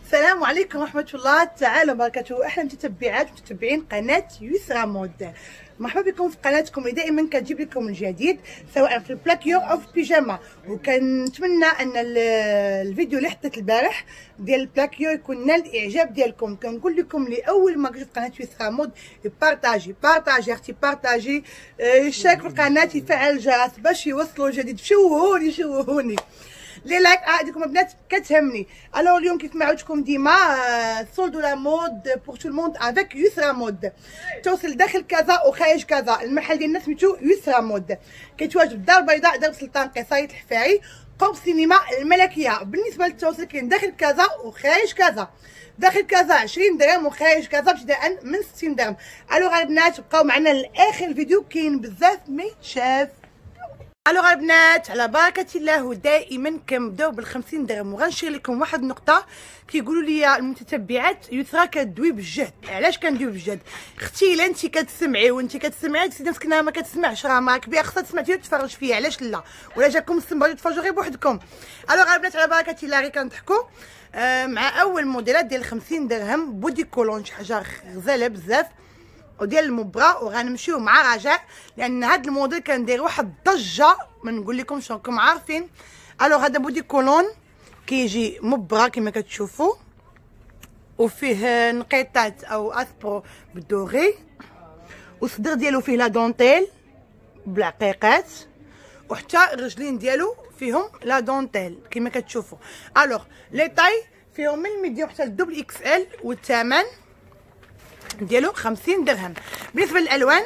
السلام عليكم ورحمة الله تعالى وبركاته. أهلا متتبعات ومتتبعين قناة يسرى مود، مرحبا بكم في قناتكم اللي دائما كتجيب لكم الجديد سواء في البلاكيور أو في البيجاما. وكنتمنى أن الفيديو اللي حطيت البارح ديال البلاكيور يكون نال الإعجاب ديالكم. كنقول لكم لأول مرة في قناة يسرى مود بارطاجي اختي بارطاجي، اشترك في القناة، يفعل الجرس باش يوصلوا الجديد. شوهوني لي لايك عادكم البنات كتهمني. الوغ اليوم كيف ما عودتكم ديما سولد لا مود بور تو الموند افيك يسرى مود. توصل داخل كذا وخارج كذا. المحل ديالنا سميتو يسرى مود، كيتواجد الدار البيضاء درب سلطان قصاية الحفاري قرب سينما الملكيه. بالنسبه للتوصيل كاين داخل كذا وخارج كذا. داخل كذا 20 درهم وخارج كذا ابتداء من 60 درهم. الوغ البنات بقاو معنا لاخر الفيديو، كاين بزاف ما يتشاف. الوغ البنات على بركه الله، ودائما كنبداو بال50 درهم. وغنشير لكم واحد النقطه، كيقولوا لي المتتبعات يسرى كدوي بالجهد. علاش كندوي بالجهد؟ اختي الا انت كتسمعي وانت كتسمعي سيدي مسكينه ما كتسمعش، راه معاك بها خصها تسمع تتفرج فيا، علاش لا؟ ولا جاكم السمبل تفرجوا غير بوحدكم. الوغ البنات على بركه الله غير كنضحكوا مع اول موديلات ديال 50 درهم بودي كولون، شي حاجه غزاله بزاف وديال المبرا. وغنمشيو مع رجاء لان هاد الموديل كندير واحد الضجه ما نقول لكمش، راكم عارفين. الوغ هذا بودي كولون كيجي مبرا كما كتشوفوا، وفيه نقيطات او اسبرو بالدوغي، والصدر ديالو فيه لا دونتيل بالعقيقات، وحتى الرجلين ديالو فيهم لا دونتيل كما كتشوفوا. الوغ لي طاي فيهم من الميديوم حتى الدوبل اكس ال، والثمن ديالو 50 درهم. بالنسبه للالوان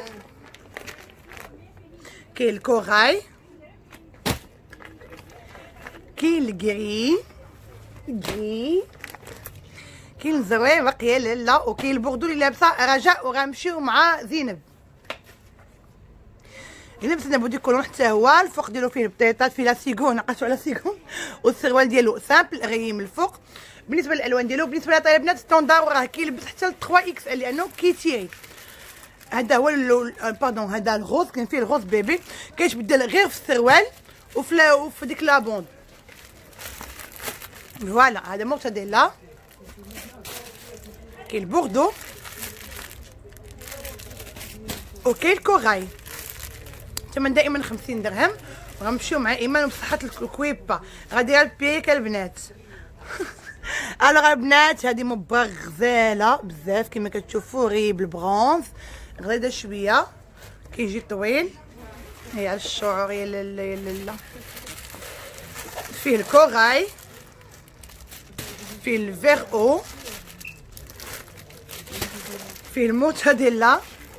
كاين الكوراي، كاين الكري كاين الزويبق يا لالا، وكاين البوردو اللي لابسه رجاء. وغنمشيو مع زينب. لبسنا بودي كولون حتى هو الفوق ديالو فيه البطيطات، فيه لاسيغون، نقصوا على سيغون، والسروال ديالو سامبل غير من الفوق. بالنسبه للالوان ديالو، بالنسبه لطاي البنات ستوندار، راه كيلبس حتى ل 3 اكس ال لانه كيتيري. هذا هو باردون، هذا الغوز، كاين فيه الغوز بيبي كيتبدل غير في السروال وفي ديك لابوند. فوالا هذا مرتديلا. كاين البوردو وكاين الكوراي، ثمن دائما 50 درهم. وغنمشيو مع ايمان بصحه الكويبه غادي البيك البنات. الوغ البنات هذه مبرا غزاله بزاف كما كتشوفوا، غير بالبرونز غليظه شويه، كيجي طويل. هي على الشعور يا لالا. فيه الكوراي، فيه الفيغ او، فيه الموتاديلا،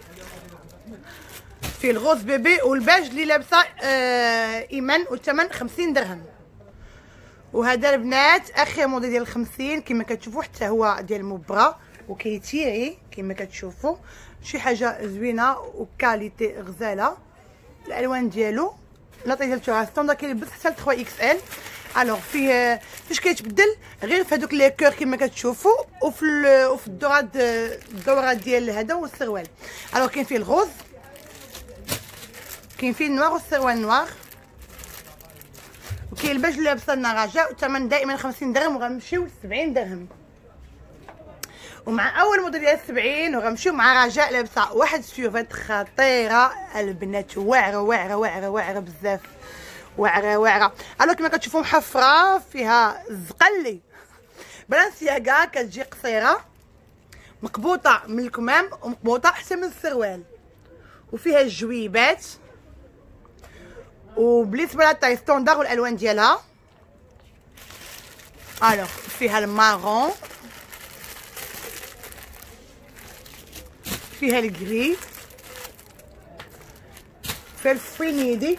فيه الغوز بيبي، والباج اللي لابسه ايمان، والثمن 50 درهم. وهذا البنات اخر موديل ديال 50 كما كتشوفوا، حتى هو ديال المبرا وكيتيري كما كتشوفوا، شي حاجه زوينه وكاليتي غزاله. الالوان ديالو لاطي ديال ستوندار كيلبس حتى ل 3 اكس ال. الوغ فيه فاش كيتبدل غير في هذوك لي كور كما كتشوفوا، وفي الدورات ديال هذا والسروال. الوغ كاين فيه الغوز، كاين فيه النوار والسروال نوار، وكاين الباج اللي لابسه لنا رجاء، والثمن دائما 50 درهم. وغنمشيو ل 70 درهم. ومع اول موديل ديال 70 وغنمشيو مع رجاء لابسه واحد السيوفات خطيره البنات، واعره بزاف، واعره. الو كما كتشوفوا محفره فيها الزقلي بلانسياغا، كتجي قصيره مقبوطه من الكمام ومقبوطه حتى من السروال، وفيها الجويبات. وبالنسبه للطاي ستوندار والالوان ديالها، الوغ فيها المارون، فيها الكري، فيها الفينيدي،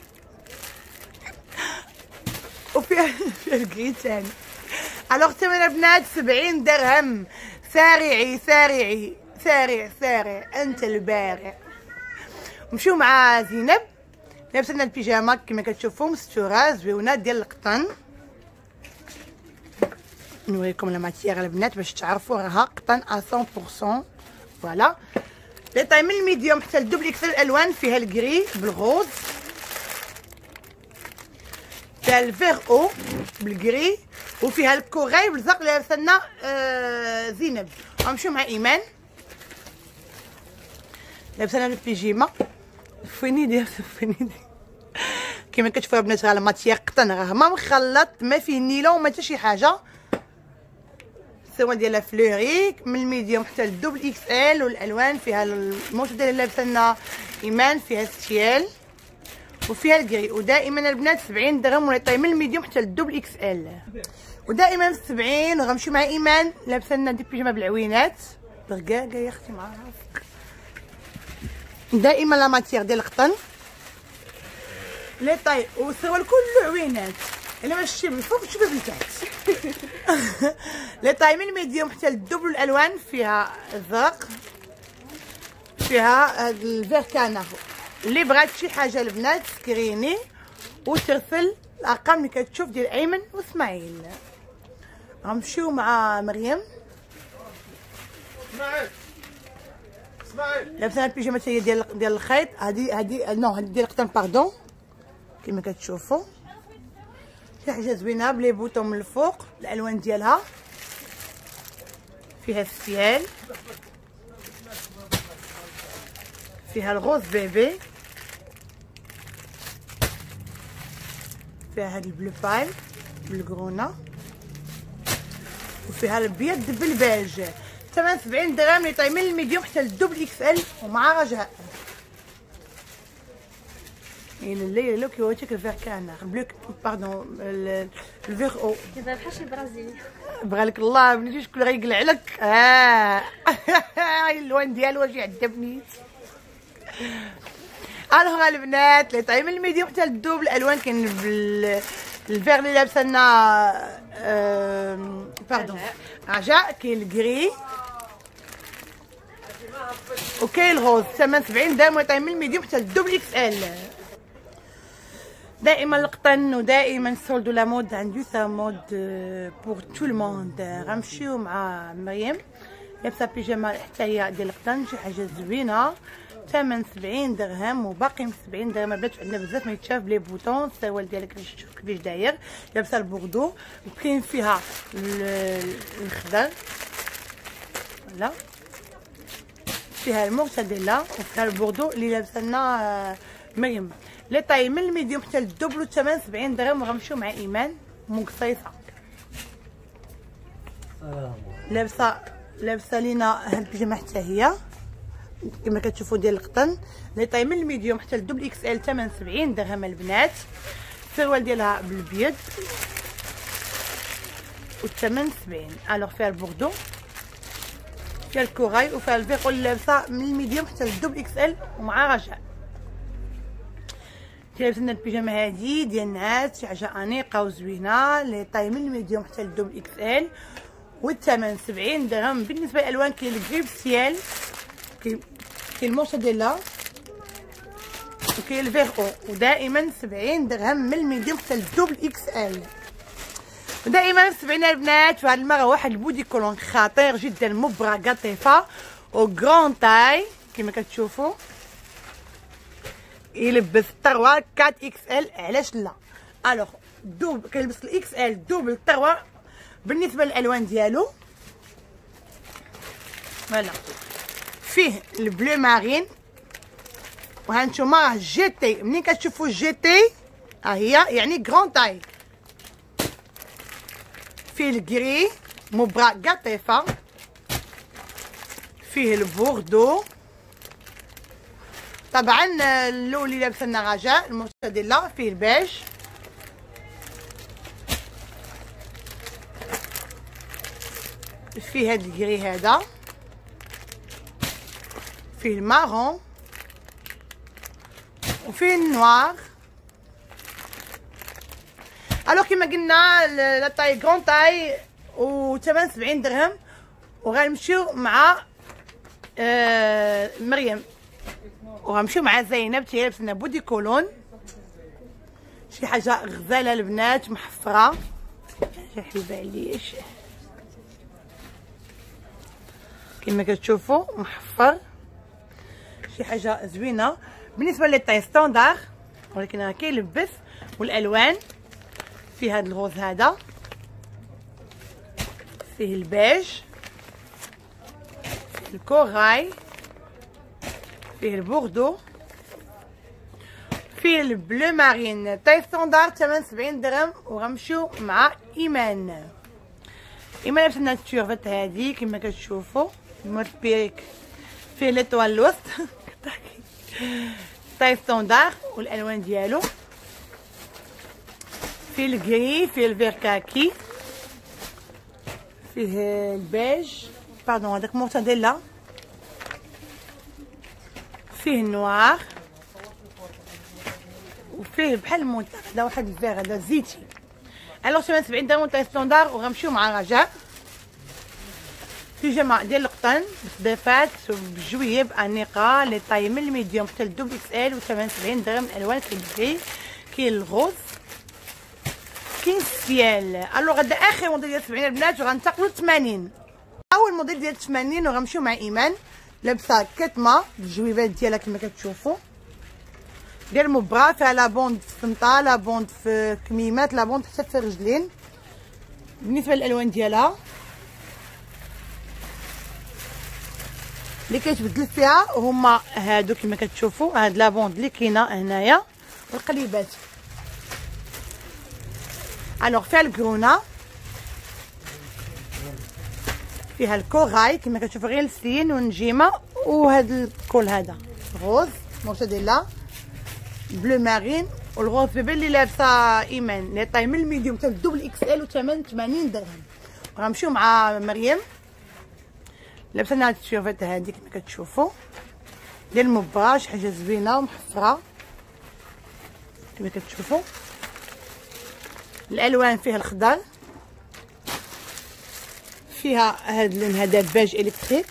وفيها الكري تاني. الوغ ثمن البنات 70 درهم. سارعي انت البارع. نمشيو مع زينب لابسه لنا البيجاما كما كتشوفوا مستوره زويونه ديال القطن. نوريكم لا ماتيير البنات باش تعرفوا راها قطن 100%. فوالا لي طاي من الميديوم حتى الدوبل اكس الالوان، فيها الكري بالغوز، فيها الفيغ او بالكري، وفيها الكوغاي بلزق اللي لابسه لنا زينب. غنمشيو مع ايمان لابسه لنا البيجيما فيني كيما كتشوفوا البنات. راه الماتيير قطن، راه ما مخلط، ما فيه نيلون وما حتى شي حاجه. السوا ديالها فلوريك من الميديوم حتى للدوبل اكس ال، والالوان فيها الموطه ديال اللي لابسه لنا ايمان فيها ستيل وفيها الكري. ودائما البنات 70 درهم ولا طاي من الميديوم حتى للدوبل اكس ال. ودائما 70. وغنمشيو مع ايمان لابسه لنا دي بيجامه بالعوينات برقاقه يا اختي مع راسك. دائما لا ماتيير ديال القطن لي طاي والسروال كله عوينات. الا ما شفتي من الفوق تشوفي من تحت. لي طاي من الميديوم حتى للدوبل. الالوان فيها الزرق، فيها هاد الفير كانا. اللي بغات شي حاجه البنات سكريني وترسل الارقام اللي كتشوف ديال ايمن واسماعيل. غنمشيو مع مريم. اسماعيل لابسه البيجامه هي ديال الخيط. هادي نو هادي ديال القطن باردون كما كتشوفوا. شي حاجه زوينه بلي بوطون من الفوق. الالوان ديالها فيها السيال، فيها الغوز بيبي، فيها هاد البلو بايل بالكرونا، وفيها الابيض بالبيج. ثمن 70 درهم اللي طاي من الميديوم حتى للدوبل اكس ال ومع رجاء. الليله لو كيوريك الفير كان بلو باردون الفير او دابا بحال شي برازيلي. بغالك الله بنتي شكون غيقلع لك. اللون ديالو واش يعذبني. الوغ البنات اللي طاي من الميديوم حتى للدوبل. الالوان كاين الفير اللي لابسه لنا باردون رجاء، كاين الكري وكاين الغوز. ثمن 70 درهم ويطاي من الميديوم حتى للدوبل اكس ال. دائما القطن ودائما سولد ولا مود عند يوسا مود بور تو الموند. غنمشيو مع مريم لابسه بيجامه حتى هي ديال القطن، شي حاجه زوينه. ثمن 70 درهم وباقي 70 درهم. البنات عندنا بزاف ما يتشاف بلي بوطون. السروال ديالك شوف كيفاش داير. لابسه البوردو وكاين فيها الخضر ولا فيها المورتاديلا وفيها البوردو اللي لابسه لنا مريم. لي طاي من الميديوم حتى للدوبل. الثمن 70 درهم. وغنمشيو مع ايمان مقصيصه لابسه لينا هاد البيجامه حتى هي كما كتشوفوا ديال القطن. لي طاي من الميديوم حتى للدوبل اكس ال. ثمن 70 درهم البنات. السروال ديالها بالبيض والثمن 70. الوغ فيها البوردو، فيها الكوراي وفيها الفيغو اللي لابسه من الميديوم حتى للدوبل اكس ال ومع رجاء. لابسه لنا البيجامه هادي ديال النعاس، شي حاجه انيقه وزوينه. لي طاي من الميديوم حتى للدوبل اكس ال والثمن 70 درهم. بالنسبه للالوان كاين الكريب سيال، كاين المورتاديلا وكاين الفيغ او. ودائما 70 درهم من الميديوم حتى للدوبل اكس ال. ودائما 70 البنات. وهاد المره واحد البودي كولون خطير جدا مبرة قطيفه وغران تاي كما كتشوفوا. يلبس الطروه 4 اكس ال. علاش لا؟ الوغ دوب كيلبس الاكس ال دوبل الطروه. بالنسبه للالوان ديالو فوالا فيه البلو مارين. وهانتوما راه جي تي. منين كتشوفوا جي تي ها هي يعني غران تاي. فيه الكري مبرة قطيفه، فيه البوردو. طبعا اللون اللي لابسه لنا رجاء المورتاديلا. فيه البيج، فيه هاد الكري هذا، فيه المارون وفيه النوار. الوغ كيما قلنا لا طاي غران تاي وثمن 70 درهم. وغنمشيو مع مريم وغنمشيو مع زينب تي لابسه لنا بودي كولون، شي حاجه غزاله البنات محفره. يا حبيبه عليش كما كتشوفوا محفر، شي حاجه زوينه. بالنسبه لي طاي ستاندار ولكن راه كيلبس. والالوان في هذا الغوز هذا فيه البيج، فيه الكوراي، فيه البوردو، فيه البلو مارين. طاي ستاندار 78 درهم. وغنمشيو مع ايمان. ايمان لابسه لنا التيشيرت هادي كما كتشوفوا مربيك فيه ليطوال الوسط. طاي ستاندار والالوان ديالو، فيه الكري، فيه الفيركاكي، فيه البيج باردون هذاك مورتاديلا، فيه النوار، وفيه بحال المونتاج هذا واحد الفيغ هذا زيتي. الوغ 78 درهم طاي ستاندار. وغنمشيو مع رجاء بيجاما ديال القطن بصديفات بجويه بانيقه لي طاي من الميديوم حتى للدوبل اكس ال. و 78 درهم. الالوان كاين الجري، كاين الغوز، كاين السيال. الوغ هذا اخر موديل ديال 70 البنات. وغنتقلوا 80. اول موديل ديال 80 وغنمشيو مع ايمان لابسه كتمه بالجويبات ديالها كما كتشوفوا ديال مبرا، فيها لابوند في السمطه، لابوند في كميمات، لابوند حتى في الرجلين. بالنسبه للالوان ديالها اللي كيتبدل فيها هما هادو كما كتشوفوا، هاد لابوند اللي كاينه هنايا والقليبات. الوغ فيها الكرونه، فيها الكوراي كما كتشوفوا غير السين والنجيمه، وهاد الكول هذا غوز مورتاديلا، بلو مارين، والغوز بيبي اللي لابسه ايمان لي طاي من الميديوم حتى الدوبل اكس ال. و 88 درهم. غنمشيو مع مريم لابسه لنا هاد التيشيرت هادي كما كتشوفوا ديال مبرا، شي حاجه زوينه ومحفره كما كتشوفوا. الالوان فيها الخضر، فيها هاد اللون هذا بيج الكتريك،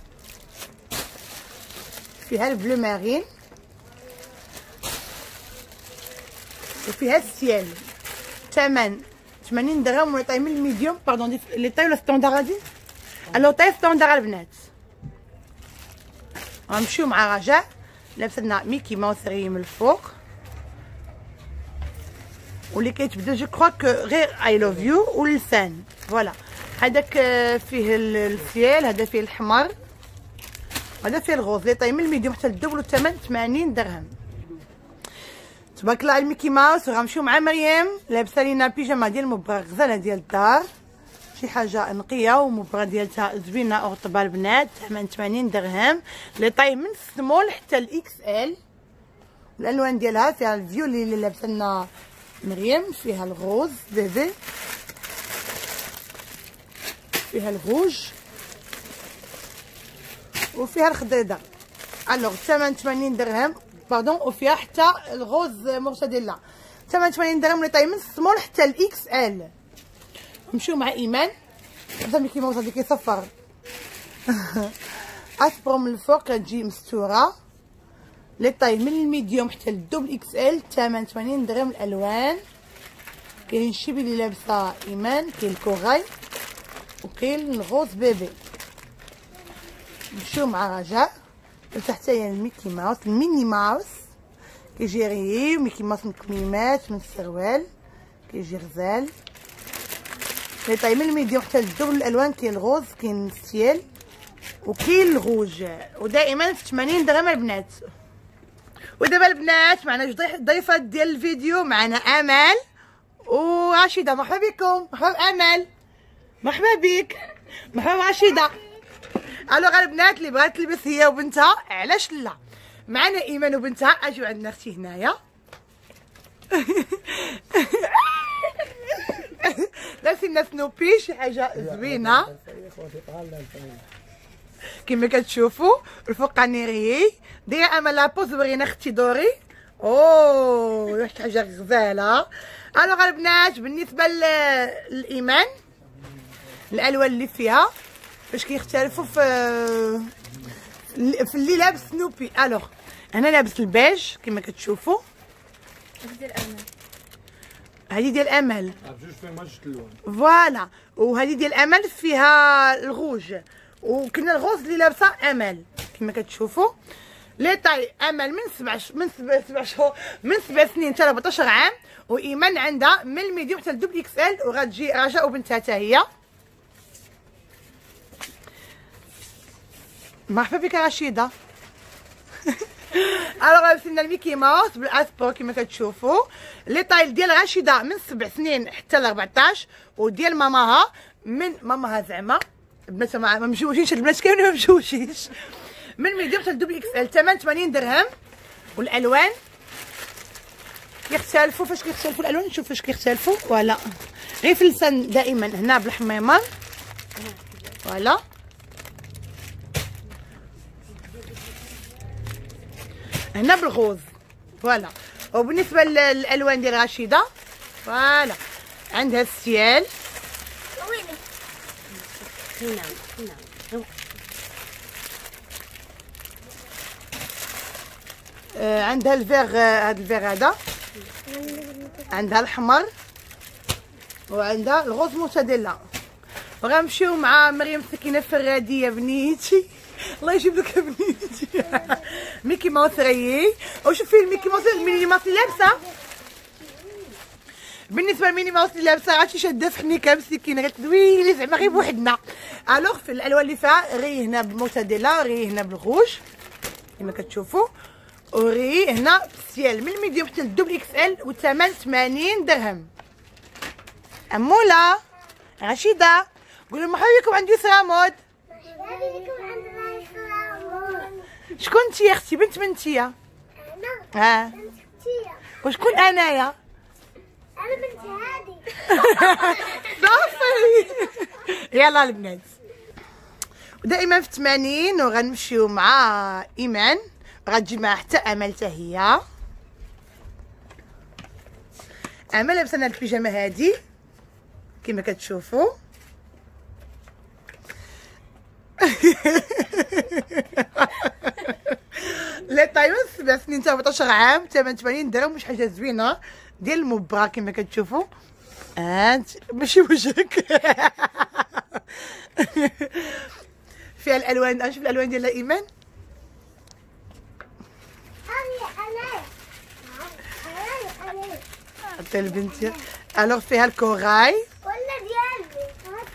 فيها البلو مارين، وفيها السيال. ثمن 80 درهم. ولا طاي من الميديوم باردون لي طاي ولا ستاندار هادي. الو طاي ستاندار البنات. غنمشيو مع رجاء لابسه لنا ميكي ماوس غير من الفوق، واللي كيتبدا جو كخوا كو غير اي لوف يو واللسان. فوالا هذاك فيه السيال، هذا فيه الحمر، هذا فيه الغوز لي طاي من الميديوم حتى للدبل. الثمن 80 درهم. تبارك الله على ميكي ماوس. وغنمشيو مع مريم لابسه لينا بيجاما ديال مبرا غزاله ديال الدار، شي حاجه نقيه ومبرا ديالتها زوينه او رطبه البنات. ثمن 80 درهم. لي طاي من السمول حتى الاكس ال. الالوان ديالها فيها الفيولي اللي لابسه لنا مريم، فيها الغوز بيبي، فيها الروج، وفيها الخضيضه. الوغ الثمن 80 درهم باردون. وفيها حتى الغوز مورتاديلا. ثمن 80 درهم. لي طاي من السمول حتى الاكس ال. نمشيو مع ايمان حتى ملي كيما غادي كيصفر اسبرو من الفوق كتجي مستوره، لي طاي من الميديوم حتى للدوبل اكس ال. ثمن 80 درهم. الالوان كاين الشيبي اللي لابسه ايمان، كاين الكوغاي، وكاين الغوز بيبي. نمشيو مع رجاء لابسه حتى هي الميكي ماوس الميني ماوس، كيجي غيي ميكي ماوس من الكميمات من السروال، كيجي غزال لي طاي من الميديوم حتى للدبل. الالوان كاين الغوز، كاين السيال، وكاين الروج. ودائما في 80 درهم البنات. ودابا البنات معنا جوج ضيفات ديال الفيديو. معنا امل ورشيده. مرحبا بكم. مرحبا امل. مرحبا بك. مرحبا رشيده. الوغ البنات اللي بغات تلبس هي وبنتها علاش لا. معنا ايمان وبنتها. اجيو عندنا اختي هنايا لابسين سنوبي شي حاجه زوينه كما كتشوفوا. الفوقاني ريي دايره امل لابوز. ورينا اختي دوري. اوه شي حاجه غزاله. الوغ البنات بالنسبه للايمان الالوان اللي فيها باش كيختلفوا في اللي لابس سنوبي. الوغ انا لابس البيج كما كتشوفوا. هذه ديال امل فوالا، وهذه ديال امل فيها الغوج، وكنا الغوز اللي لابسه امل كما كتشوفوا. لي طاي امل من 7 سنين حتى 14 عام، وايمان عندها من الميديوم حتى لدوبل اكس ال. وغتجي رجاء وبنتها حتى هي. مرحبا بك رشيده. الوغ لبسنا الميكي ماوس بالاسبور كما كتشوفوا. لي طايل ديال رشيده من 7 سنين حتى ل 14 وديال ماماها من ماماها زعما البنات ما ممشوشينش، البنات كاملين ما ممشوشينش، من ميديوم حتى لدوبل اكس ال. ثمن 80 درهم. والالوان كيختلفوا. فاش كيختلفوا الالوان نشوف فاش كيختلفوا. فوالا غير في اللسان دائما هنا بالحميمه فوالا. هنا بالغوز فوالا. وبالنسبه للالوان ديال رشيده فوالا عندها السيال عندها الفيغ، هذا الفيغ هذا عندها الحمر وعندها الغوز موتاديلا. وغنمشيو مع مريم سكينه فراديه بنيتي، الله يجيب لك بنيتي. ميكي ماوس ريي. وشوفي الميكي ماوس الميني ماوس اللي لابسه. بالنسبه للميني ماوس اللي لابسه عرفتي شاده في حنيكه مسكينه قالت ويلي زعما غير بوحدنا. الوغ في الالوان اللي فيها ري هنا بالموتاديلا، ري هنا بالغوش كما كتشوفوا، وري هنا بالسيال من الميديوم حتى للدوبل اكس ال. والثمن 80 درهم. اموله رشيده قولوا مرحبا بكم عند يسرا مود. مرحبا بكم عندنا يسرا مود. شكون انت يا اختي؟ بنت من انتيا؟ انا ها بنت اختي. وشكون انايا؟ انا بنت هادي. صافي يلا البنات. ودائما في 80. وغنمشيو مع ايمان غتجي معها حتى امل حتى هي. امل لابسه هاد البيجامه هادي كما كتشوفوا. لا طاي من 7 سنين حتى 14 عام. ثمن 80 درهم. واش حاجه زوينه ديال المبرا كما كتشوفوا. ماشي وجهك. فيها الالوان. نشوف الالوان ديال ايمان. حتى البنت. الوغ فيها الكوراي ولا ديالي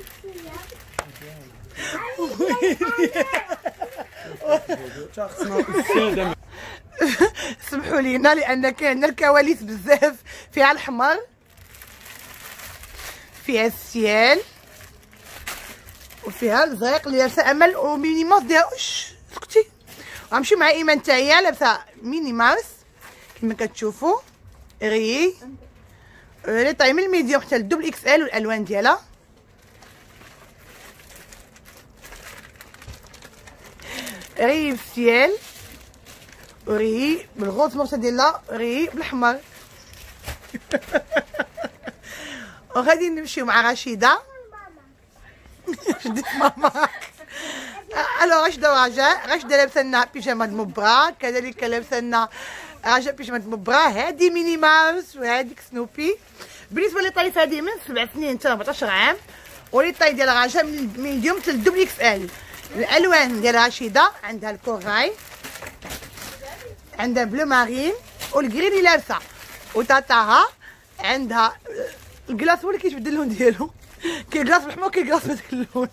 سمحوا لينا لان كاين الكواليس بزاف. فيها الحمر، فيها السيال، وفيها الزريق اللي لابسه امل وميني ماوس ديالها. واش سكتي. غنمشي مع ايمان حتى هي لابسه ميني ماوس كما كتشوفوا. ري لي طاي من الميديوم حتى للدوبل اكس ال. والالوان ديالها ري بالسيال، وري بالغوز موتاديلا، ري بالحمر. وغادي نمشيو مع رشيده. شديت ماما. الو رشيده رشيده لابسه لنا بيجامه المبرا، كذلك لابسه لنا رجاء بيجامه المبرا. هادي ميني ماوس وهاديك سنوبي. بالنسبه لي طايف هادي من 7 سنين حتى 14 عام. ولي طاي ديال رجاء من الميديوم حتى للدوبل اكس ال. الالوان ديال رشيده عندها الكوراي، عندها بلو مارين والكري اللي لابسه. وتاتاها عندها الكلاص هو اللي كيتبدل اللون ديالو. كاين كلاص بالحمر وكاين كلاص بهذاك اللون.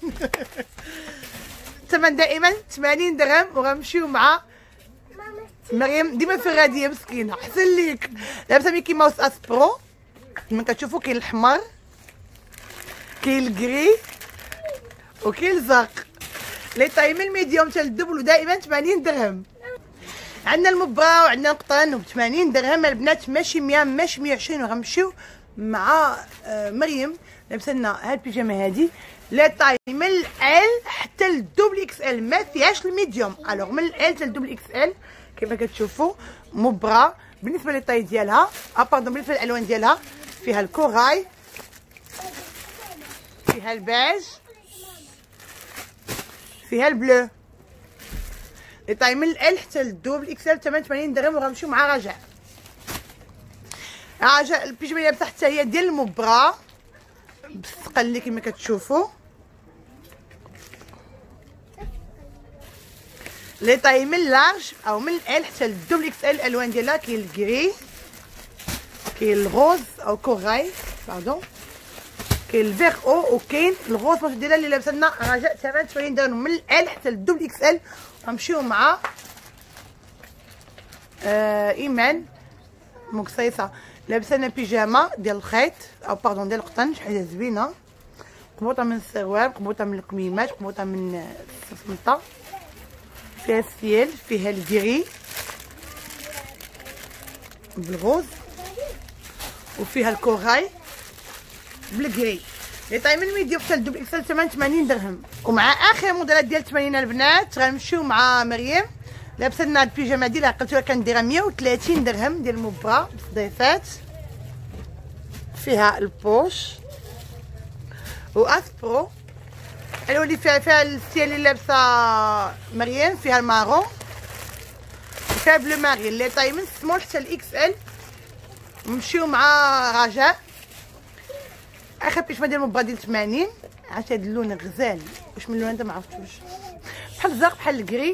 الثمن دائما 80 درهم. وغنمشيو مع مريم ديما فراديه مسكينه. حسن ليك لابسه ميكي ماوس اسبرو كما كتشوفوا. كاين الحمر، كاين الكري، وكاين الزرق. لي طاي من الميديوم حتى للدبل. ودائما 80 درهم. عندنا المبرا وعندنا القطن ب 80 درهم البنات. ماشي 100 ماشي 120. وغنمشيو مع مريم لابسه لنا هاد البيجامه هادي. لي طاي من ال حتى للدوبل اكس ال، ما فيهاش الميديوم. الوغ من ال حتى للدوبل اكس ال كما كتشوفوا. مبرا بالنسبه لي طاي ديالها باردون. بالنسبه للالوان ديالها فيها الكوراي، فيها البيج، فيها البلو. لي طاي من ال حتى للدوبل اكس ال. 80 درهم. وغنمشيو مع رجاء. رجاء البيجامه اللي لابسه حتى هي ديال المبرا بالثقل كما كتشوفوا. لي طاي من لارج او من ال حتى للدوبل اكس ال. الالوان ديالها كاين الكري، كاين الغوز او كوراي باردون، كاين الفيغ او وكاين الغوص ماتش ديالها اللي لابسه لنا رجاء 88 درهم من ال حتى للدوبل اكس ال. غنمشيو مع ايمان مقصيصه لابسه لنا بيجاما ديال الخيط او باردون ديال القطن، شي حاجه زوينه، قبوطه من السروال، قبوطه من الكميمات، قبوطه من السمطه، فيها السيال، فيها الكري بالغوز، وفيها الكوراي بالكري. لي طاي من ميديو حتى للدوبل اكس ال 88 درهم. ومع اخر موديلات ديال 80 البنات غنمشيو مع مريم لابسه لنا البيجامه ديالها، قلت لها كنديرها 130 درهم ديال مبرا بصديفات، فيها البوش واسبرو. الو اللي فيها الستيل اللي لابسه مريم، فيها المارون، فيها بلو مارين. لي طاي من سمول حتى الاكس ال. نمشيو مع رجاء اخر بيجامه ديال مبرا ديال 80. عرفتي هاد اللون غزال، واش من اللون انت ما عرفتوش، بحال الزرق بحال الكري.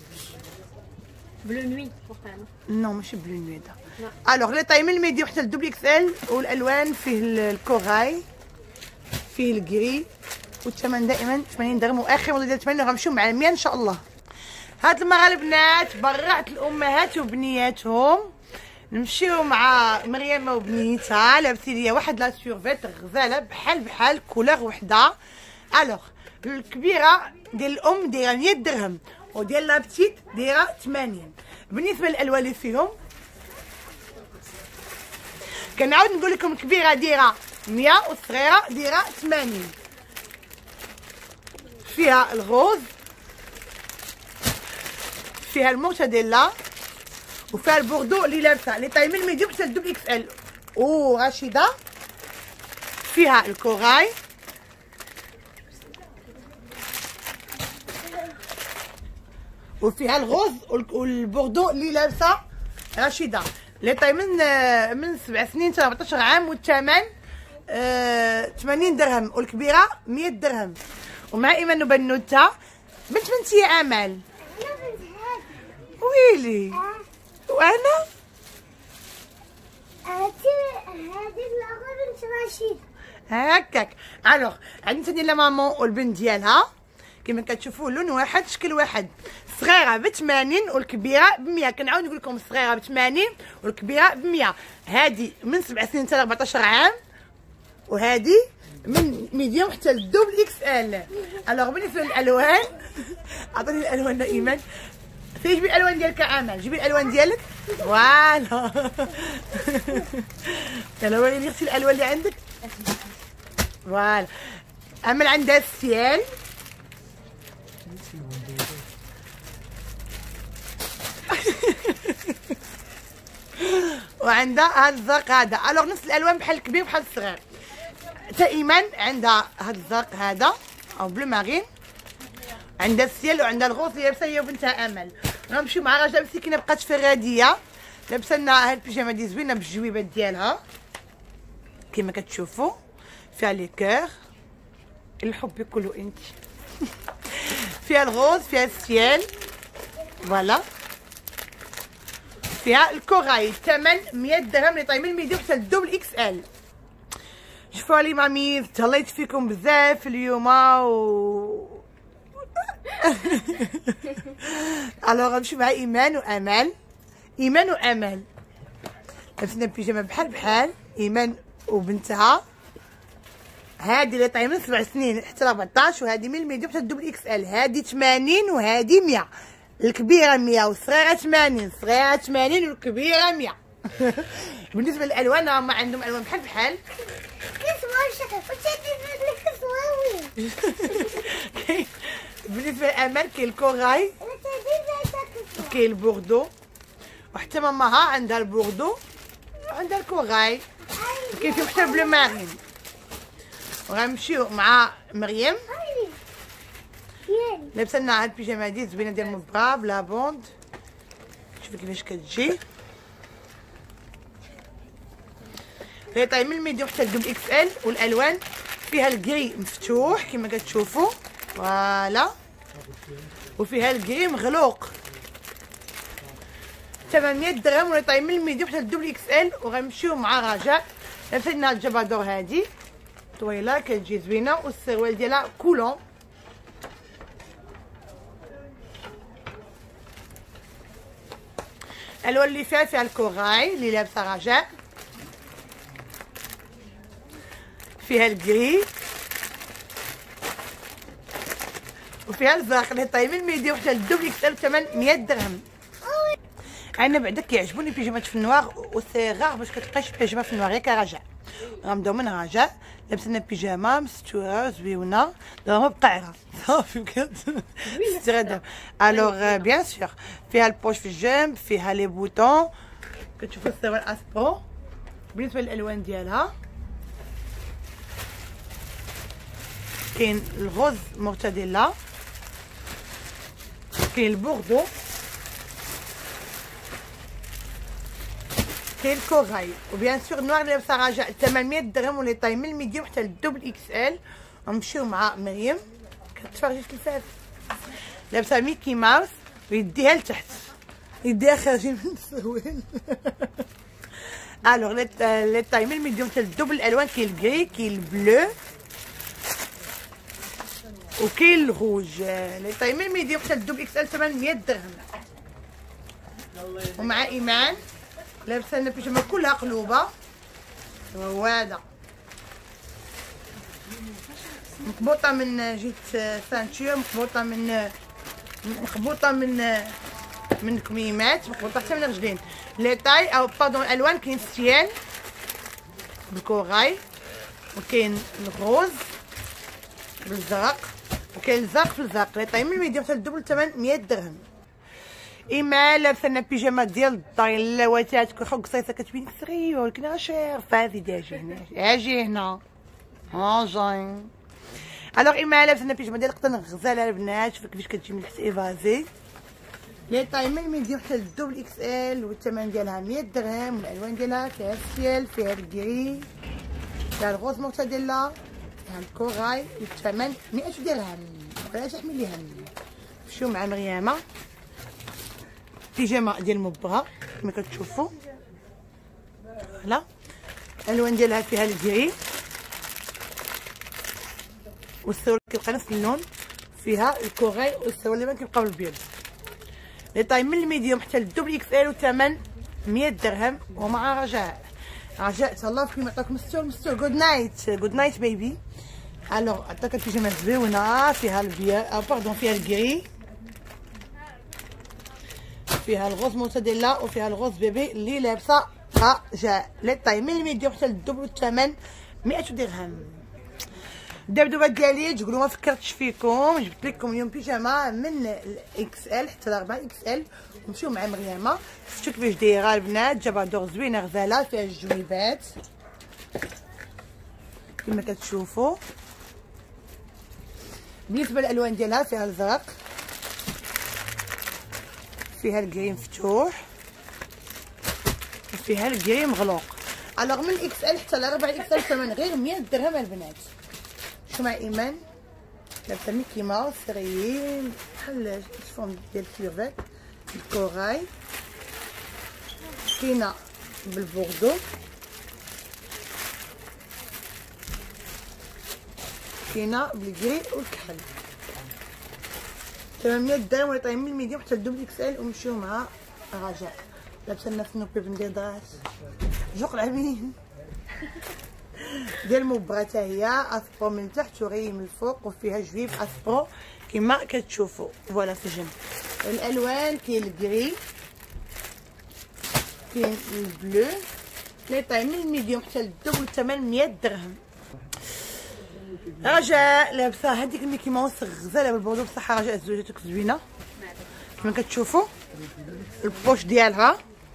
بلو نوي وقيلا نو ماشي بلو نوي دا. الوغ لي طاي من الميديو حتى للدوبل اكس ال، والالوان فيه الكوراي، فيه الكري، والثمن دائما 80 درهم. واخر موديل ديال 80 غنمشيو مع 100 ان شاء الله. هاد المره البنات برعت الامهات وبنياتهم. نمشيو مع مريم وبنيتها لابسين ليا واحد لا سيرفيت غزاله بحال كولور وحده. الوغ الكبيره ديال الام دايره 100 درهم وديال لا بتيت دايره 80. بالنسبه للالوان اللي فيهم كنعاود نقول لكم الكبيره دايره 100 والصغيره دايره 80. فيها الغوز، فيها المورتاديلا، وفيها البوردو اللي لابسه لي طاي من ميديوم حتى الدوبل اكس ال. ورشيده فيها الكوراي، وفيها الغوز والبوردو اللي لابسه رشيده. لي طاي من 7 سنين حتى 14 عام، والثمن 80 درهم، والكبيره 100 درهم. ومع ايمان وبنوته بنت يا امل. ويلي وانا هذه الأغنية بنت رشيد هكاك. الوغ عندي ثاني لا مامون والبنت ديالها كما كتشوفوا لون واحد شكل واحد. الصغيره ب 80 والكبيره ب 100. كنعاود نقول لكم الصغيره ب 80 والكبيره ب 100. هذه من 7 سنين حتى 14 عام، وهذه من ميديوم حتى للدوبل اكس ال. الوغ بالنسبه للالوان عطيني الالوان ايمان. جيبي الالوان ديالك امل، جيبي الالوان ديالك. فوالا يلا وريني اختي الالوان اللي عندك. فوالا امل عندها السيال، وعندها هذا الزرق هذا. الوغ نفس الالوان بحال الكبير بحال الصغير. حتى ايمان عندها هذا الزرق هذا او بلو مارين، عندها السيال وعندها الغوص اللي لابسه هي وبنتها امل. غنمشيو مع رجاء مسكينه بقات في الراديه لابسه لنا هاد البيجامه دي زوينه بالجويبات ديالها كما كتشوفوا، فيها لي كور الحب كله انت فيها الغوز، فيها السيال، فوالا، فيها الكوراي. الثمن 100 درهم اللي طايمين ميديوم حتى الدوبل اكس ال. شوفوا لي مامي تهليت فيكم بزاف اليوم الوغ غنمشي مع ايمان وامل. ايمان وامل لبسنا بيجامه بحال ايمان وبنتها. هادي اللي طايمه من 7 سنين حتى 14، وهادي من الميديوم حتى الدوبل اكس ال. هادي 80 وهادي 100. الكبيره 100 والصغيره 80. الصغيره 80 والكبيره 100. بالنسبه للالوان هما عندهم الوان بحال بالنسبه للامل كاين الكوراي، كاين البوردو، وحتى ماماها عندها البوردو وعندها الكوراي، كاين فيهم حتى بلو مارين. وغنمشيو مع مريم لابسه لنا هاد البيجامه هادي زوينه ديال مبرا بلا بوند. شوفي كيفاش كتجي. هي طاي من الميديوم حتى الدوبل اكس ال، والالوان فيها الكري مفتوح كما كتشوفوا، فوالا، وفيها الكري مغلوق. ثمن 100 درهم ولا طاي من الميديوم حتى الدوبل اكس ال. وغنمشيو مع رجاء لابسه لنا الجبادور هادي طويله كتجي زوينه والسروال ديالها كولون. الالوان اللي فيها الكوراي اللي لابسه رجاء، فيها الكري وفيها الزرق اللي طاي من ميديوم حتى للدوبل اكسل بثمن 100 درهم. انا بعدا كيعجبوني بيجامات في النوار وسي غار باش كتلقايش بيجامه في النوار ياك رجاء. غنبداو من رجاء لابسه لنا بيجامه مستوره زويونه دابا بقعره صافي كتستغدم. الوغ بيان سور فيها البوش في الجنب، فيها لي بوطون، كتشوفوا السروال اسبرو. بالنسبه للالوان ديالها كاين الغوز مورتاديلا، كاين البوردو، كاين الكوراي، وبيان سور النوار اللي لابسه رجاء 800 درهم واللي طاي من الميديوم حتى للدوبل اكس ال. غنمشيو مع مريم كتفرجي في التلفاز لابسه ميكي ماوس ويديها لتحت، يديها خارجين من السروال. الوغ لي طاي من الميديوم حتى للدوبل الالوان كاين الكري، كاين البلو وكاين الروج. لي طاي من الميديوم حتى للدوبل اكس ال 800 درهم. ومع ايمان لابسه لنا بيجامه كلها قلوبه روادة مخبوطه من جهه سانتور، مخبوطه من كميمات، مخبوطه حتى من الرجلين. لي طاي او باردون الالوان كاين ستيال بالكوراي، وكاين الغوز بالزرق، وكاين الزرق بالزرق. لي طاي من الميديوم حتى للدوبل 800 درهم. ايمان لابسه لنا بيجامه ديال الدار اللواتات كل خوك قصيصه كتبين صغيره ولكن راه شارفه. زيدي اجي هنا، اجي هنا هاجي. الوغ ايمان لابسه لنا بيجامه ديال القطن غزاله البنات، شوفوا كيفاش كتجي من تحت ايفازي. لي طاي من الميديوم حتى للدوبل اكس ال والثمن ديالها 100 درهم. والالوان ديالها فيها السيال، فيها الكري، فيها الغوز مورتاديلا، فيها الكوراي، والثمن 100 درهم. بلاش احملي هم. مشيو مع مريمه بيجامه ديال مبغى كما كتشوفوا. فوالا الالوان ديالها فيها الكري والسروال كيبقى نفس اللون، فيها الكوراي والسروال اللي ما كيبقاو البيض. لي طاي من الميديوم حتى للدوبل اكس ال وثمن 100 درهم. ومع رجاء تهلاو فيكم يعطيكم مستور جود نايت بيبي. الوغ عطاك البيجامه زوينه فيها البيض باردون فيها الكري، فيها الغوز مورتاديلا، وفيها الغوز بيبي اللي لابسه رجاء. لي طاي من الميديوم حتى للدوبل الثمن 100 درهم. الدبدوبات ديالي تقولوا ما فكرتش فيكم، جبت لكم اليوم بيجامه من الاكس ال حتى ل 4 اكس ال. نمشيو مع مريمه شفتوا كيفاش دايره البنات، جابها دور زوينه غزاله فيها الجويبات كما كتشوفوا. بالنسبه للالوان ديالها فيها الزرق، فيها الكري مفتوح، وفيها الكري مغلوق. الوغ من اكس ال حتى ل 4 اكس ال ثمن غير 100 درهم البنات. شو مع ايمان لابسه ميكي ماوس صغيرين بحال الفورم ديال السيرفيك، الكوراي، كاينه بالبوردو، كاينه بالكري والكحل. 800 درهم ولا طايم من الميديوم حتى للدوبل اكس ال. ونمشيو مع رجاء لابسه لنا سنوبي بندير دراس جوق العمين ديال مبرة حتى هي اسبرو من تحت وغي من الفوق، وفيها جويب اسبرو كما كتشوفوا. فوالا في الجنب الالوان كاين الكري، كاين البلو. لي طاي من الميديوم حتى للدوبل الثمن 100 درهم. رجاء لابسه هذيك الميكي ماوس غزاله بالبوردو بصح رجاء زوجتك زوينه كما كتشوفوا. البوش ديالها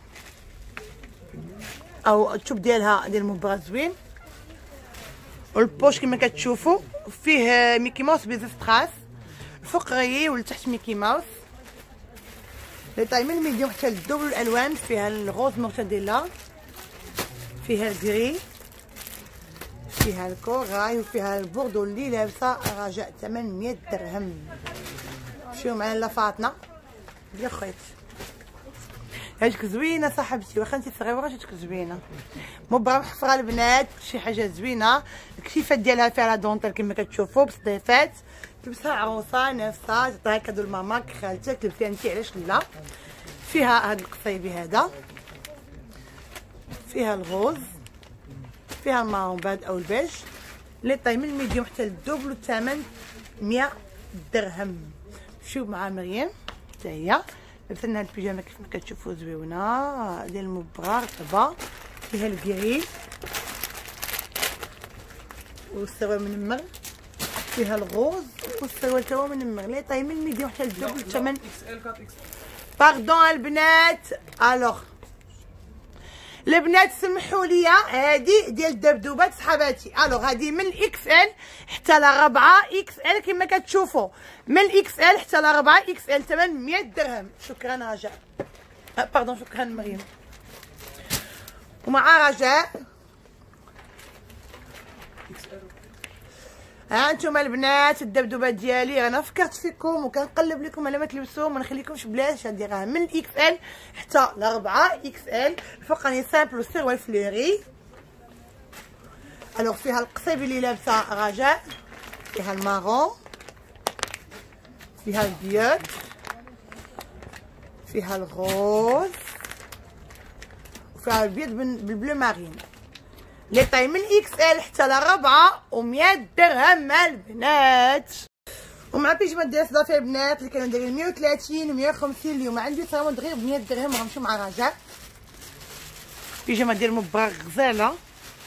او التوب ديالها ديال مبرة زوين، والبوش كما كتشوفوا فيه ميكي ماوس بزستراس الفوق غيي والتحت ميكي ماوس. لي طاي من الميديوم حتى للدوبل الالوان، فيها الغوز مورتاديلا، فيها الكري، فيها الكوراي، وفيها البوردو اللي لابسه رجاء 800 درهم. مشيو معنا لا فاطمه ديال خويت هاجك زوينه صاحبتي، واخا انت صغيره جاتك زوينه، مبرة محفره البنات، شي حاجه زوينه. الكشيفات ديالها فيها لا دونتيل كما كتشوفوا بصديفات، تلبسها عروسه نافسه، تعطيها كادو لماماك خالتك، تلبسيها انت علاش لا. فيها هاد القصيبي هذا، فيها الغوز، فيها المارون باد او البيج، لي طاي من الميديوم حتى للدوبل، والثمن 100 درهم. شوف مع مريم حتى هي لبسنا هاد البيجامه كيف ما كتشوفوا زويونه ديال المبرة رطبه، فيها الكيري والسروال منمر، فيها الغوز والسروال تا هو منمر، لي طاي من الميديوم حتى للدوبل، الثمن باردون البنات. الوغ البنات سمحوا لي، هذه ديال الدبدوبات صحاباتي. الوغ هذه من اكس ال حتى ل 4 اكس ال كما كتشوفوا، من اكس ال حتى ل 4 اكس ال، ثمن 100 درهم. شكرا رجاء، باردون شكرا مريم. ومع رجاء ها انتم البنات الدبدوبات ديالي، انا فكرت فيكم وكنقلب لكم على ما تلبسوهم، ما نخليكمش بلاش. غنديرها من اكس ال حتى ل 4 اكس ال، الفوقاني سامبل والسروال فلوري. الوغ فيها القصيب اللي لابسه رجاء، فيها المارون، فيها البيوت، فيها الغوز، وفيها البيض بالبلو مارين، لي طاي من اكس ال حتى ل 4 و100 درهم البنات. ومع بيجامات ديال صدافي البنات اللي كانوا دايرين 130 و 150، اليوم عندي صامود غير ب 100 درهم، وغنمشيو مع رجاء. بيجامه ديال مبرة غزاله،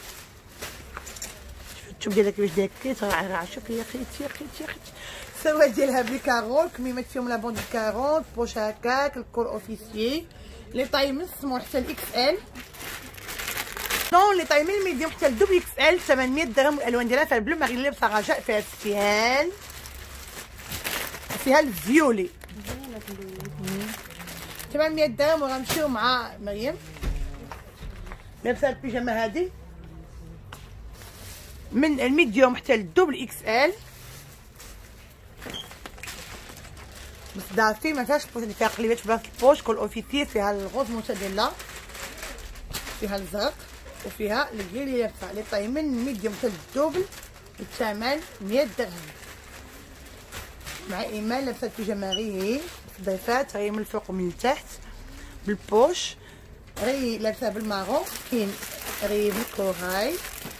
شوف ديالها كيفاش دايره كيترعرع، شوف يا خيتي يا خيتي يا خيتي. السروال ديالها بالكارول، كميمات فيهم لا بون دو 40، بوش هكاك، الكول اوفيسيي، لي طاي من السمول حتى الاكس ال، نون لي طاي من الميديوم حتى لدوبل اكس ال، 800 درهم. والالوان ديالها فيها البلو مارين اللي لابسه رجاء، فيها السفيان، فيها الفيولي، 800 درهم. وغنمشيو مع مريم لابسه البيجامه هذه من الميديوم حتى للدوبل اكس ال، مصدافي ما فيهاش بوش، فيها قليبات في بلاصه البوش، كل اوفيسير، فيها الغوز موتزاريلا، فيها الزرق، وفيها الكري اللي لابسه، لي طاي من الميديوم حتى للدوبل، الثمن 100 درهم. مع ايمان لابسه البيجامه غير ضيفات، غير من الفوق ومن التحت بالبوش، غير لابسه بالمارون، كاين غير بالكوراي،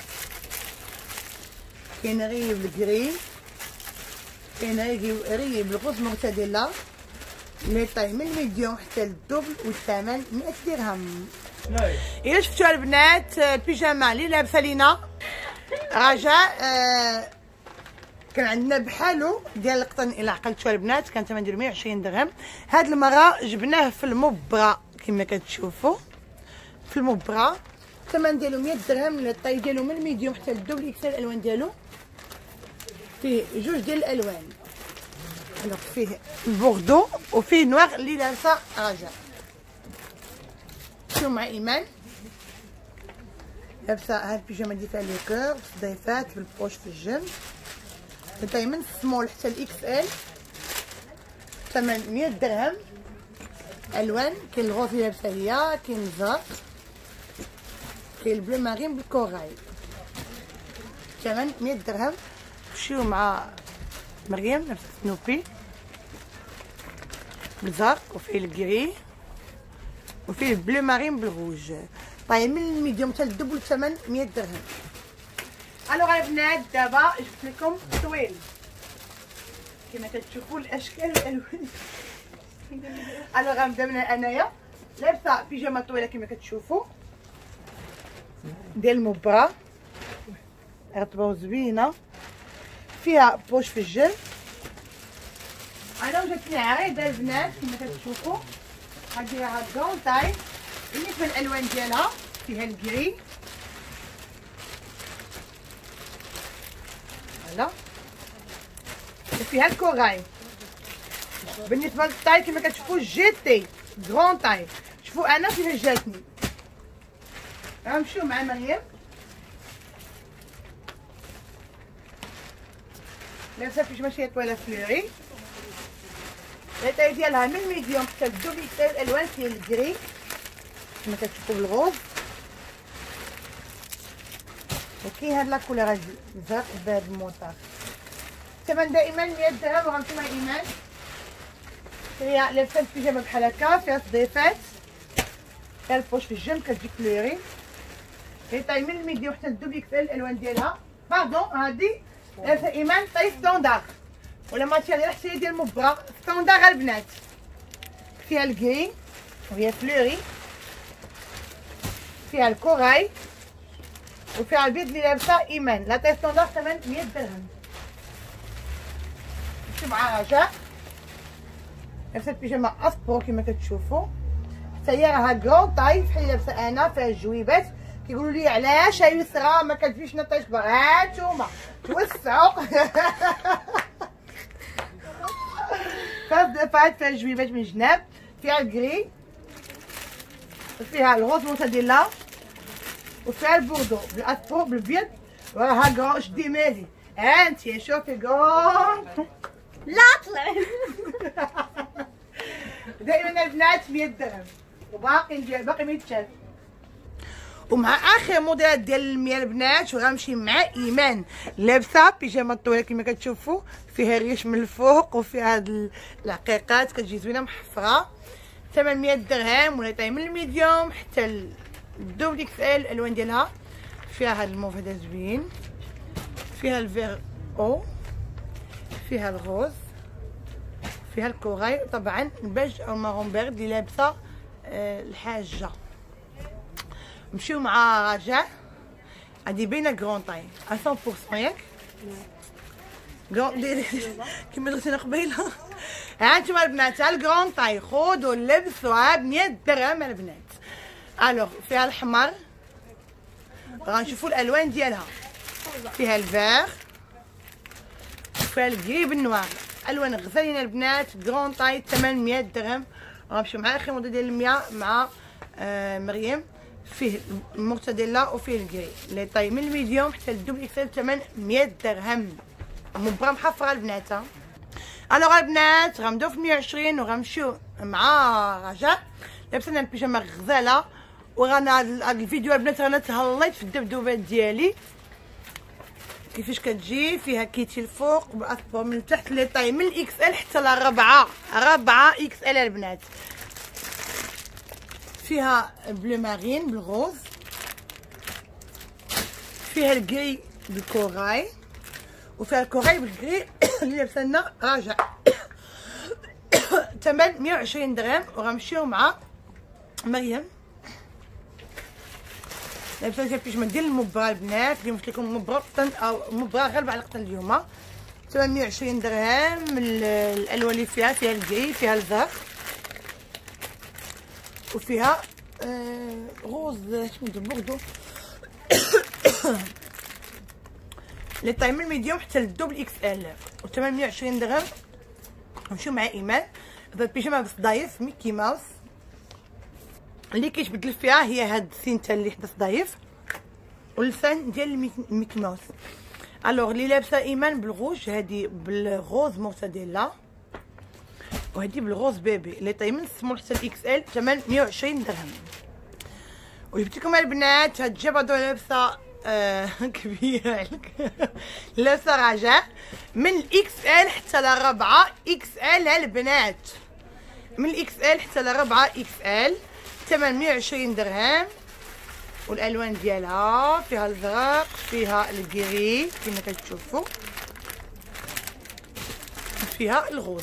كاين غير بالكري، كاين غير بالغوز مورتاديلا، لي طاي من الميديوم حتى للدوبل، والثمن 100 درهم. الا شفتوا البنات البيجامه اللي لابسه لينا رجاء، كان عندنا بحالو ديال القطن، الا عقلتوا البنات كان ثمن ديالو 120 درهم. هاد المره جبناه في المبرة كما كتشوفوا، في المبرة الثمن ديالو 100 درهم. الطاي ديالو من الميديوم حتى للدوبل اكس ال، الالوان ديالو فيه جوج ديال الالوان، فيه البوردو وفيه نوار اللي لابسه رجاء. شوفوا مع ايمان لابسه هاد البيجامه دي فيها لي كور ضيفات بالبوش في الجنب، الطاي من السمول حتى الاكس ال، ثمن 100 درهم. الوان كاين الغوز اللي لابسه هي، كاين الزرق، كاين البلو مارين بالكوراي، ثمن 100 درهم. نمشيو مع مريم لابسه سنوبي بالزرق، وفيه الكري، وفيه البلو مارين بالروج، طاي من الميديوم حتى للدوبل، الثمن 100 درهم. الوغ البنات دابا جبت لكم طويل كما كتشوفوا الاشكال والالوان. الوغ غنبدا من انايا لابسه بيجامه طويله كما كتشوفوا ديال المبرة رطبه وزوينه، فيها بوش في الجنب. انا وجاتني عريضه البنات كما كتشوفوا، غنديرها كون تاي اللي في الالوان ديالها، فيها الكري فوالا، وفيها الكوراي. بالنسبه للطاي كما كتشوفوا جي تي كرون تاي، شوفوا انا كيفاش جاتني. غنمشيو مع مريم لابسه بيجامه شويه طويله فلوري، الطاي ديالها من الميديوم حتى للدوبل اكس ال، الالوان فيه الكري كما كتشوفوا بالغوز، وكاين هاد لاكولور الزرق بهاد الموطار. الثمن دائما 100 درهم. وغنمشيو مع ايمان، هي لابسه البيجامه بحال هكا، فيها صديفات، فيها البوش في الجنب كتجي كلوري، هي طاي من الميديوم حتى للدوبل اكس ال. الالوان ديالها باردون هادي لابسه ايمان طاي ستوندار، ولا ماتيريال حتى هي ديال مبرة ستوندار البنات. فيها الكري وهي فلوري، فيها الكوراي، وفيها البيض اللي لابسه ايمان. لا طاي ستوندار ثمن 100 درهم. نمشيو مع رجاء، لابسه البيجامه اسبرو كما كتشوفوا، حتى هي راها كرون طاي بحال اللي لابسه انا، فيها الجويبات. كيقولوا لي علاش يسرا ما كتجيش نطيش بها، هانتوما توسعوا. فيها الجويبات من جناب، فيها الكري، فيها الغوز موتاديلا، وفيها البوردو بالاسبرو بالبيض، وراها كرون. شدي مالي هانتي شوفي كرون. لا طلع. دائما البنات 100 درهم، باقي ما يتشاف. ومع اخر موديلات ديال المياه البنات، وغنمشي مع ايمان لابسه بيجامه طويله كما كتشوفوا، فيها الريش من الفوق وفيها هاد العقيقات كتجي زوينه محفره. ثمن 100 درهم، ولا طاي من الميديوم حتى الدوبل اكس ال. الالوان ديالها فيها هاد الموف هذا زوين، فيها الفيغ او، فيها الغوز، فيها الكوراي، طبعا البيج او المارون بيرد اللي لابسه الحاجه. نمشيو مع رجاء، هادي باينه كرون طاي 100% ياك كرون كيما درتينا قبيله. هانتوما البنات الكرون طاي خذوا لبسوها ب 100 درهم البنات. الوغ فيها الحمر، غنشوفوا الالوان ديالها، فيها الفيغ، فيها الكري بالنوار، الوان غزالين البنات. كرون طاي ثمن 100 درهم. غنمشيو مع اخر موديل ديال المياه مع مريم، فيه المورتاديلا وفيه الكري اللي طاي من الميديوم حتى للدوبل اكس ال. ثمن 100 درهم. مبرة محفره البنات. الوغ البنات غنبداو في 120 وغنمشيو مع رجاء لابسه لنا البيجامه غزاله. وغانا هاد الفيديو البنات رانا تهليت في الدبدوبات ديالي كيفاش كتجي، فيها كيتي الفوق بالاسبور من تحت اللي طاي من الاكس ال حتى لربعة اكس ال البنات. فيها بلو مارين بالغوز، فيها الكري بالكوراي، وفيها الكوراي بالكري اللي لابسه لنا رجاء. ثمن 120 درهم. وغنمشيو مع مريم لابسه ديال البيجامه ديال المبرة البنات، اليوم قلت لكم مبرة او مبرة غالبه على قطن اليوم. ثمن 120 درهم. الالوان اللي فيها الكري، فيها الزرق، وفيها غوز سميتو بوردو اللي طاي من الميديوم حتى للدوبل اكس ال. وثمن 120 درهم. نمشيو مع ايمان، هاد البيجامه بصدايف ميكي ماوس اللي كيتبدل فيها هي هاد السينتا اللي حدا صدايف واللسان ديال ميكي ماوس. الوغ اللي لابسه ايمان بالغوج، هادي بالغوز مورتاديلا، وهادي بالغوز بيبي اللي طاي من السمول حتى الاكس ال. ثمن 120 درهم. وجبت لكم البنات هاد الجبادو لابسه كبيره عليك لابسه رجاء من الاكس ال حتى لربعة اكس ال البنات، من الاكس ال حتى لربعة اكس ال. ثمن 120 درهم. والالوان ديالها فيها الزرق، فيها الكري كما كتشوفوا، فيها الغوز.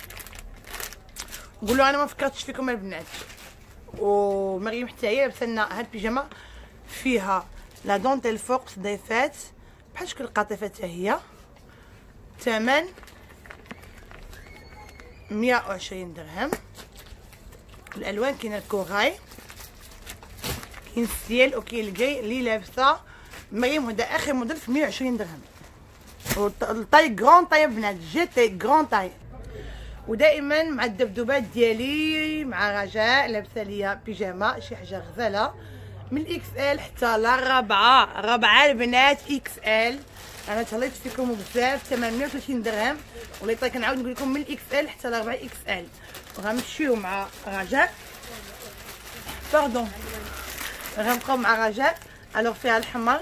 قولوا انا ما فكرتش فيكم البنات. ومريم حتى هي لابسه لنا هاد البيجامه فيها لا دونتيل فوق صديفات بحال شكل القطيفه حتى هي. ثمن 120 درهم. الالوان كاين الكوراي، كاين السيل، وكاين الكري اللي لابسه مريم. هذا اخر موديل في 120 درهم. والطاي كرون طاي بنات، جي تي كرون طاي. ودائما مع الدبدوبات ديالي مع رجاء لابسه ليا بيجامه شي حاجه غزاله من الاكس ال حتى لربعة البنات اكس ال. انا تهليت فيكم بزاف. ثمن 130 درهم. واللي طاي كنعاود نقول لكم من الاكس ال حتى ل 4 اكس ال. وغنمشيو مع رجاء باردون. غنبقاو مع رجاء. الوغ فيها الحمر،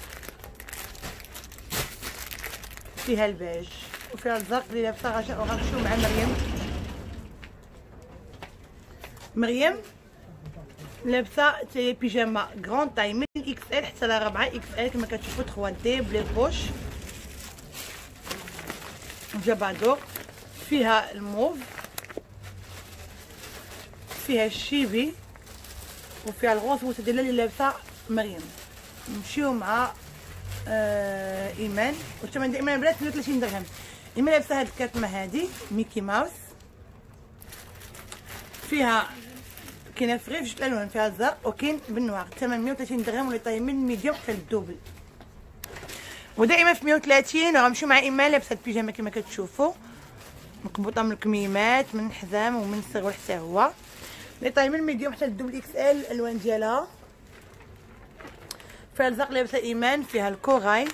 فيها البيج، وفيها الزرق اللي لابسه رجاء. وغنمشيو مع مريم لابسه بيجاما غران طاي من اكس ال حتى ل 4 اكس ال كما كتشوفوا 3 دي بلي بوش جبادور. فيها الموف، فيها الشيبي، وفيها الغوص وتدلل اللي لابسه مريم. نمشيو مع ايمان. والثمن ديال ايمان البنات 130 درهم. ايمان لابسه هاد الكاتمه هادي ميكي ماوس، فيها كاينه في غير جوج الالوان، فيها الزرق وكاين بالنوار. الثمن 130 درهم واللي طايب من الميديوم حتى للدوبل. ودائما في 130. وغنمشيو مع ايمان لابسه البيجامه كما كتشوفوا، مقبوطه من الكميمات من الحزام ومن السروال حتى هو، اللي طايب من الميديوم حتى للدوبل اكس ال. الالوان ديالها فيها الزرق لابسه ايمان، فيها الكوراي،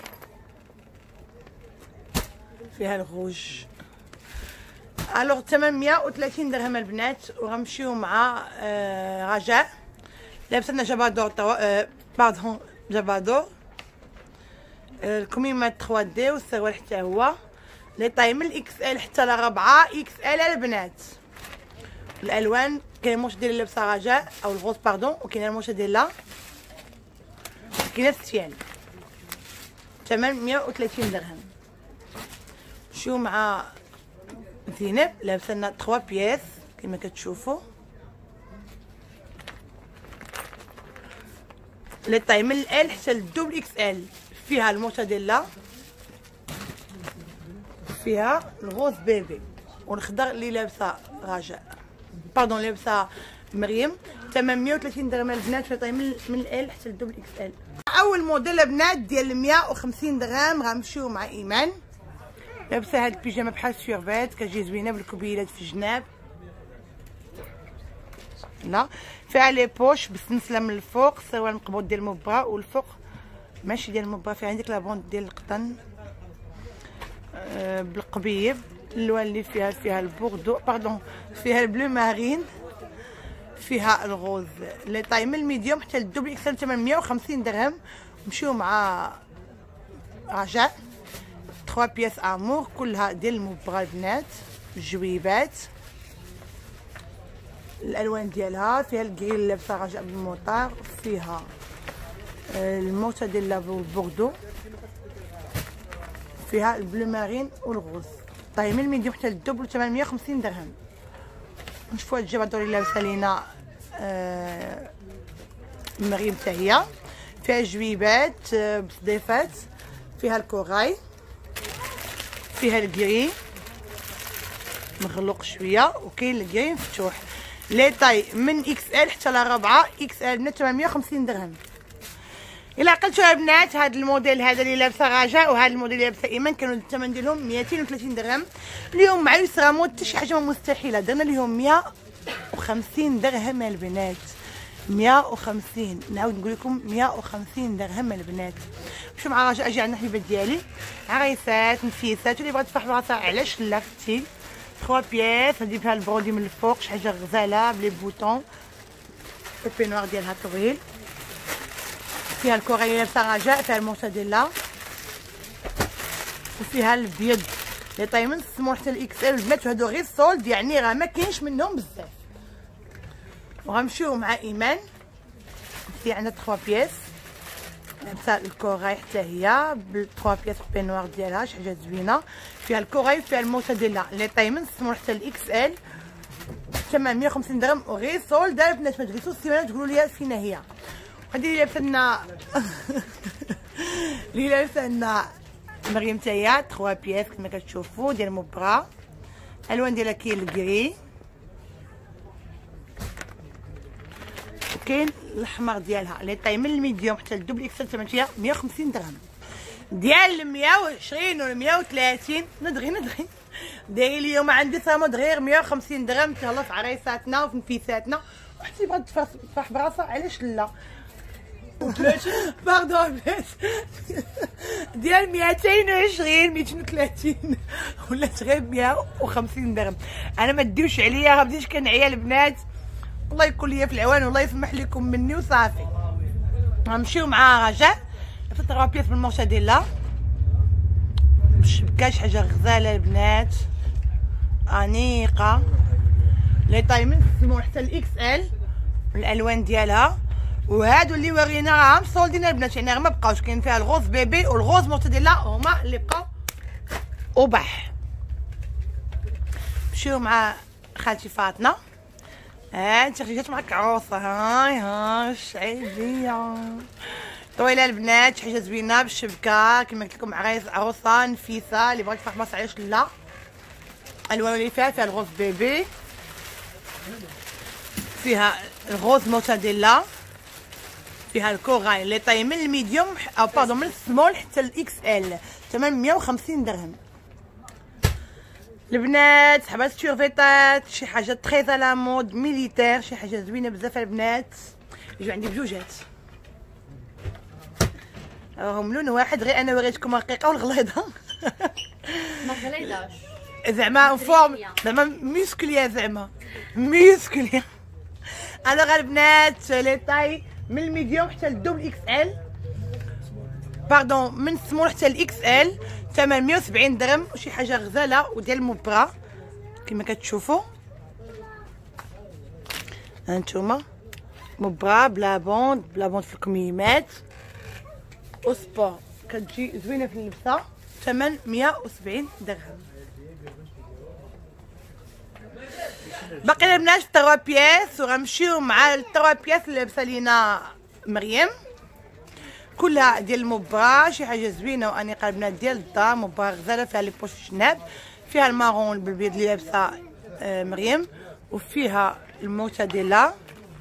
فيها الغوج. الوغ الثمن 130 درهم البنات. وغنمشيو مع رجاء لابسه لنا جبادور باردون جبادور، الكميمات 3 دي والسروال حتى هو، اللي طاي من الاكس ال حتى ل 4 اكس ال البنات. الالوان كاين الموشه ديال لابسه رجاء او الغوص باردون، وكاين الموشه ديالها كاينه السيان. ثمن 130 درهم. نمشيو مع زينب لابسه لنا 3 بياس كما كتشوفوا، اللي طاي من ال حتى للدوبل اكس ال. فيها الموشه ديالها، فيها الغوص بيبي والخضر اللي لابسه رجاء باردون اللي لابسه مريم. ثمن 130 درهم البنات، اللي طاي من ال حتى للدوبل اكس ال. اول موديل البنات ديال 150 درهم. غنمشيو مع ايمان لابسه هاد البيجامه بحال السيرفيت، كتجي زوينه بالكبيلات في الجناب. لا فيها لي بوش بالسلسله من الفوق، السروال مقبوط ديال المبرا، والفوق ماشي ديال المبرا، فيها عندك لابوند ديال القطن بالقبيب. اللون اللي فيها البوردو باردون، فيها البلو مارين، فيها الغوز اللي طاي من الميديوم حتى للدوبل اكسل. ثمن 150 درهم. نمشيو مع رجاء 3 بياس امور كلها ديال المبرا البنات، الجويبات. الالوان ديالها فيها الكريل اللي لابسه رجاء بالموطار، فيها الموطه ديال البوردو، فيها البلو مارين والغوص. طاي من الميديوم حتى للدوبل. ثمن 150 درهم. نشوفوا هاد الجبادور اللي لابسه لينا مريم حتى هي، فيها جويبات بصديفات، فيها الكوراي، فيها الكري مغلوق شويه، وكاين الكري مفتوح. لي طاي من اكس ال حتى ل 4 اكس ال. 850 درهم. الا عقلتوا البنات هذا الموديل هذا اللي لابسه رجاء وهذا الموديل اللي لابسه ايمان كانوا الثمن ديالهم 230 درهم. اليوم مع يسرا مود حتى شي حاجه مستحيله، درنا لهم 150 درهم البنات. 150. نعاود نقول لكم 150 درهم البنات. مشيو مع رجاء. اجي عندنا حبيبات ديالي عريسات نفيسات واللي بغات تفرح براسها على شله فتي 3 بياس. هادي فيها البرودي من الفوق، شي حاجه غزاله بلي بوطون، البي نوار ديالها طويل، فيها الكوري اللي لابسه رجاء، فيها الموطه ديالها، وفيها البيض اللي طاي من السمول حتى الاكس ال البنات. وهادو غير سولد يعني راه ما كاينش منهم بزاف. وغنمشيو مع ايمان. في عندنا 3 بياس لابسه الكوراي حتى هي بال 3 بياس بي نوار ديالها، شي حاجه زوينه. فيها الكوراي وفيها الموطه ديالها اللي طاي من السمول حتى الاكس ال. ثمن 150 درهم وغير سولد البنات. ما تجلسوش السيمانه تقولوا لي فينا هي. هادي اللي لابسه لنا اللي لابسه لنا مريم حتى هي 3 بياس كما كتشوفوا ديال مبرا. الالوان ديالها كاين الكري وكاين الاحمر ديالها اللي طاي من الميديوم حتى للدوبل اكسل. ثمن فيها 150 درهم. ديال 120 و 130 ندغي دايرين اليوم عندي صامود غير 150 درهم. تهلا في عرايساتنا وفي نفيساتنا وحتى بغات تفرح براسها علاش لا. باردون ديال 220 230 ولات غير 150 درهم. انا ما ديوش عليا، ما بديتش كنعيا البنات الله يكون ليا في العوان والله يسمح لكم مني وصافي. غنمشيو مع رجاء لبسات 3 بياس من المورتاديلا، مشبكاش حاجه غزاله البنات، انيقه، لي طاي من السمول حتى الاكس ال الالوان ديالها. وهادو اللي ورينا راهم صولدين البنات، يعني ما بقاوش، كاين فيها الغوز بيبي والغوز مورتاديلا هما اللي بقاو وبح. مشيو مع خالتي فاطمه. انت جات معاك عروسه، هاي الشعيبيه طويله البنات، حاجه زوينه بالشبكه كما قلت لكم، عروسه نفيسه اللي بغات تفرح ما صعيش لا. الالوان اللي فيها الغوز بيبي، فيها الغوز مورتاديلا، فيها الكوراي اللي طاي من الميديوم او باردون من السمول حتى الاكس ال، ثمن 150 درهم. البنات حبات شورفيطات، شي حاجه تري على مود ميليتير، شي حاجه زوينه بزاف البنات. يجيو عندي بجوجات، راهم لون واحد، غير انا وريتكم الرقيقه والغليظه. ما غليظاش زعما فورم، زعما ميسكليه، زعما ميسكليه. الوغ البنات لي طاي من الميديوم حتى الدوبل اكس ال، باردون من السمول حتى الاكس ال، ثمن 170 درهم. وشي حاجه غزاله وديال المبرا كما كتشوفوا هانتوما، مبرا بلا بوند في الكميمات وسبور، كتجي زوينه في اللبسه، ثمن 170 درهم. باقي البنات في 3 بياس، وغنمشيو مع 3 بياس اللي لابسه لينا مريم، كلها ديال المبرا، شي حاجه زوينه وانيقه البنات ديال الدار. مبرا غزاله، فيها لي بوش جناب، فيها المارون بالبيض اللي لابسه مريم، وفيها المورتاديلا،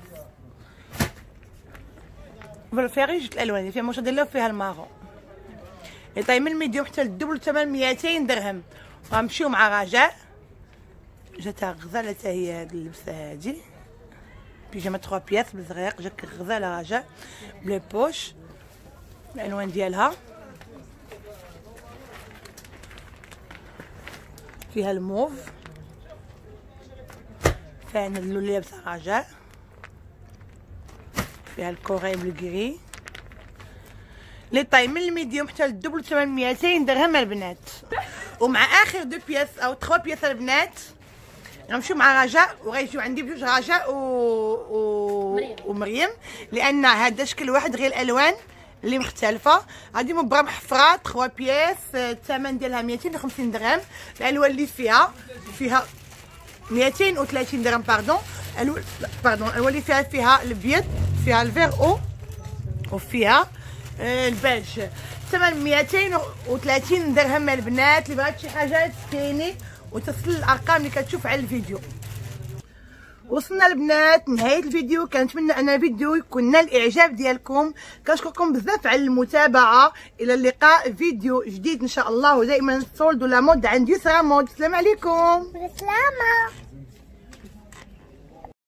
فيها غير جوج الالوان، فيها المورتاديلا وفيها المارون. اللي طاي من الميديوم حتى للدبل ثمن 200 درهم. غنمشيو مع رجاء، جاتها غزاله حتى هي هاد اللبسه هادي، بيجامه 3 بياس بالزغيق، جاك غزاله رجاء بلي بوش، الالوان ديالها فيها الموف، فيها اللون اللي لابسه رجاء، فيها الكوري بالكري، لي طاي من الميديوم حتى للدبل ثمن 200 درهم البنات. ومع اخر 2 بياس او 3 بياس البنات غنمشيو مع رجاء، وغيجيو عندي بجوج رجاء ومريم، لان هذا شكل واحد غير الالوان اللي مختلفه. هذه مبرا محفره 3 بياس، الثمن ديالها 250 درهم. الالوان اللي فيها 230 درهم، باردون الالوان اللي فيها الابيض، فيها الفير وفيها البيج، ثمن 230 درهم البنات. اللي بغات شي حاجه تسكيني وتصل الارقام اللي كتشوف على الفيديو. وصلنا البنات نهايه الفيديو، كنتمنى ان الفيديو يكون نال الاعجاب ديالكم، كنشكركم بزاف على المتابعه. الى اللقاء فيديو جديد ان شاء الله، ودائما سولد ولا مود عند يسرا مود. السلام عليكم. بالسلامة.